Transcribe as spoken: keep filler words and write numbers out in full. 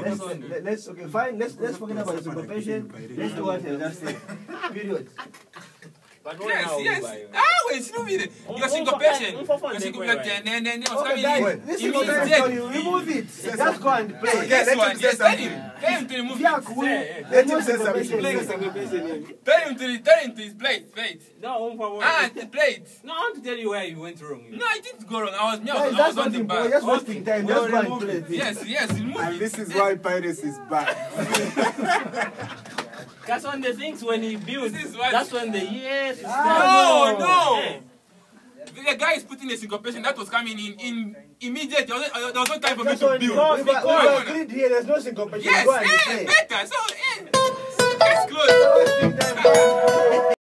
let's, let, let's okay, fine. Let's let's forget about the syncopation. Let's do what you just said. Period. But yes, yes. Ah, wait, Shupi. Your syncopation. Your syncopation. Then, then, Okay, guys, this syncopation, you remove it. Just go and play. Yes, one. Yes, tell him. Tell him to remove it. Let him say something. Tell him to tell him to his plate. Plate. No, ah, the plate. No, I want to tell you where you went wrong. No, I didn't go wrong. I was me. I Guys, was, I that's was on the nothing, boy. back. Just wasting time. Just go and play. Yes, yes, remove And it. this is why Piracy is back. That's when the things when he builds. This is what- That's when the yes. No, no. The guy is putting a syncopation that was coming in in immediate. There was, there was no time for me to build. Because, because agreed here, there's no syncopation. Yes, Go and eh, play. better. So, eh, let's close.